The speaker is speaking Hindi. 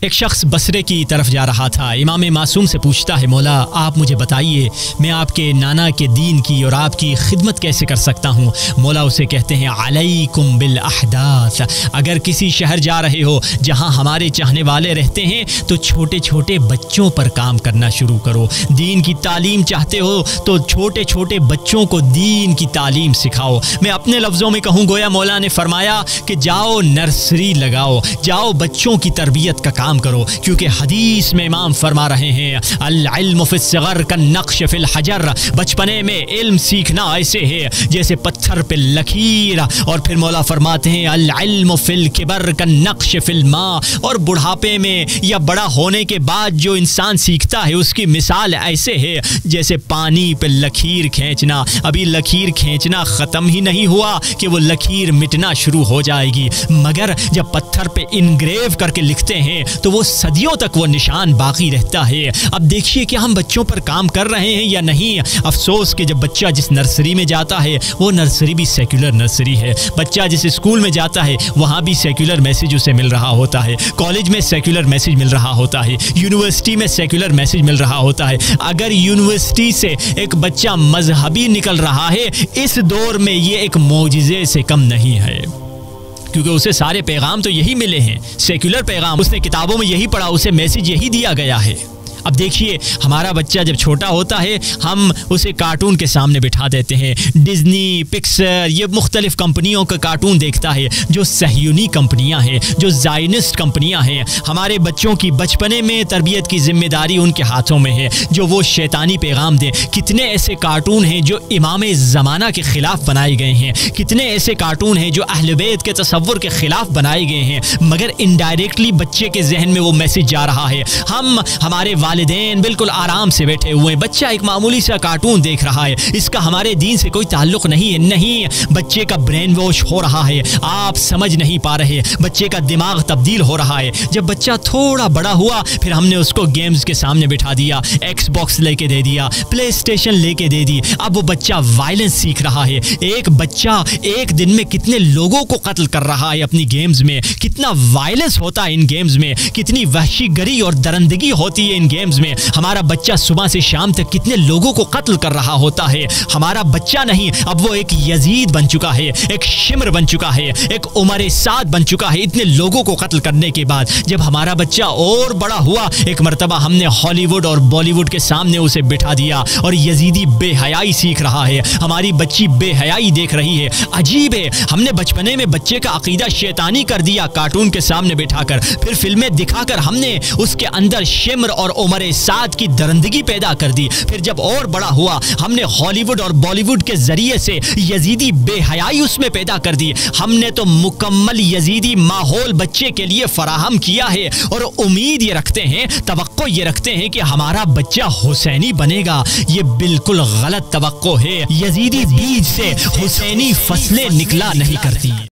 एक शख्स बसरे की तरफ जा रहा था। इमाम मासूम से पूछता है, मौला आप मुझे बताइए मैं आपके नाना के दीन की और आपकी खिदमत कैसे कर सकता हूँ। मौला उसे कहते हैं, अलैकुम बिल अहदाथ, अगर किसी शहर जा रहे हो जहाँ हमारे चाहने वाले रहते हैं तो छोटे छोटे बच्चों पर काम करना शुरू करो। दीन की तालीम चाहते हो तो छोटे छोटे बच्चों को दीन की तालीम सिखाओ। मैं अपने लफ्ज़ों में कहूँ, गोया मौला ने फरमाया कि जाओ नर्सरी लगाओ, जाओ बच्चों की तरबियत का काम करो, क्योंकि हदीस में इमाम फरमा रहे हैं, अल इल्म फिस्सगर कन्नक्श फिल हजर, बचपने में इल्म सीखना ऐसे है जैसे पत्थर पे लकीर। और फिर मौला फरमाते हैं, अल इल्म फिल किबर कन्नक्श फिल मा, और बुढ़ापे में या बड़ा होने के बाद जो इंसान सीखता है उसकी मिसाल ऐसे है जैसे पानी पे लकीर खींचना। अभी लकीर खींचना ख़त्म ही नहीं हुआ कि वो लकीर मिटना शुरू हो जाएगी, मगर जब पत्थर पे इनग्रेव करके लिखते हैं तो वो सदियों तक वो निशान बाकी रहता है। अब देखिए कि हम बच्चों पर काम कर रहे हैं या नहीं। अफसोस कि जब बच्चा जिस नर्सरी में जाता है वो नर्सरी भी सेक्युलर नर्सरी है। बच्चा जिस स्कूल में जाता है वहाँ भी सेक्युलर मैसेज उसे मिल रहा होता है, कॉलेज में सेक्युलर मैसेज मिल रहा होता है, यूनिवर्सिटी में सेक्युलर मैसेज मिल रहा होता है। अगर यूनिवर्सिटी से एक बच्चा मजहबी निकल रहा है इस दौर में, ये एक मौजिज़े से कम नहीं है, क्योंकि उसे सारे पैगाम तो यही मिले हैं, सेक्युलर पैगाम। उसने किताबों में यही पढ़ा, उसे मैसेज यही दिया गया है। अब देखिए, हमारा बच्चा जब छोटा होता है हम उसे कार्टून के सामने बिठा देते हैं। डिज्नी, पिक्सर, ये मुख्तलिफ कंपनियों का कार्टून देखता है जो सहयूनी कंपनियां हैं, जो ज़ायनिस्ट कंपनियां हैं। हमारे बच्चों की बचपने में तरबियत की जिम्मेदारी उनके हाथों में है, जो वो शैतानी पैगाम दें। कितने ऐसे कार्टून हैं जो इमाम ज़माना के ख़िलाफ़ बनाए गए हैं, कितने ऐसे कार्टून हैं जो अहले बैत के तसव्वुर के ख़िलाफ़ बनाए गए हैं, मगर इनडायरेक्टली बच्चे के जहन में वो मैसेज जा रहा है। हमारे वालिदैन बिल्कुल आराम से बैठे हुए हैं, बच्चा एक मामूली सा कार्टून देख रहा है, इसका हमारे दीन से कोई ताल्लुक नहीं है। नहीं, बच्चे का ब्रेन वॉश हो रहा है, आप समझ नहीं पा रहे, बच्चे का दिमाग तब्दील हो रहा है। जब बच्चा थोड़ा बड़ा हुआ फिर हमने उसको गेम्स के सामने बिठा दिया, एक्सबॉक्स लेके दे दिया, प्ले स्टेशन लेके दे दी। अब वो बच्चा वायलेंस सीख रहा है। एक बच्चा एक दिन में कितने लोगों को कत्ल कर रहा है अपनी गेम्स में, कितना वायलेंस होता है इन गेम्स में, कितनी वहशीगरी और दरंदगी होती है इन गेम्स में। हमारा बच्चा सुबह से शाम तक कितने लोगों को कत्ल कर रहा होता है। हमारा बच्चा नहीं, अब वो एक यजीद बन चुका है, एक शिमर बन चुका है, एक उमर साद बन चुका है, इतने लोगों को कत्ल करने के बाद। जब हमारा बच्चा और बड़ा हुआ, एक मरतबा हमने हॉलीवुड और बॉलीवुड के सामने उसे बिठा दिया और यजीदी बेहयाई सीख रहा है, हमारी बच्ची बेहयाई देख रही है। अजीब है, हमने बचपने में बच्चे का अकीदा शैतानी कर दिया कार्टून के सामने बिठाकर, फिर फिल्में दिखाकर हमने उसके अंदर शिमर और उमर साद की दरंदगी पैदा कर दी। फिर जब और बड़ा हुआ हमने हॉलीवुड और बॉलीवुड के जरिए से यजीदी बेहयाई उसमें पैदा कर दी। हमने तो मुकम्मल यजीदी माहौल बच्चे के लिए फराहम किया है और उम्मीद ये रखते हैं, तवक्को ये रखते हैं कि हमारा बच्चा हुसैनी बनेगा। ये बिल्कुल गलत तवक्को है। यजीदी बीज से हुसैनी फसलें निकला नहीं करती।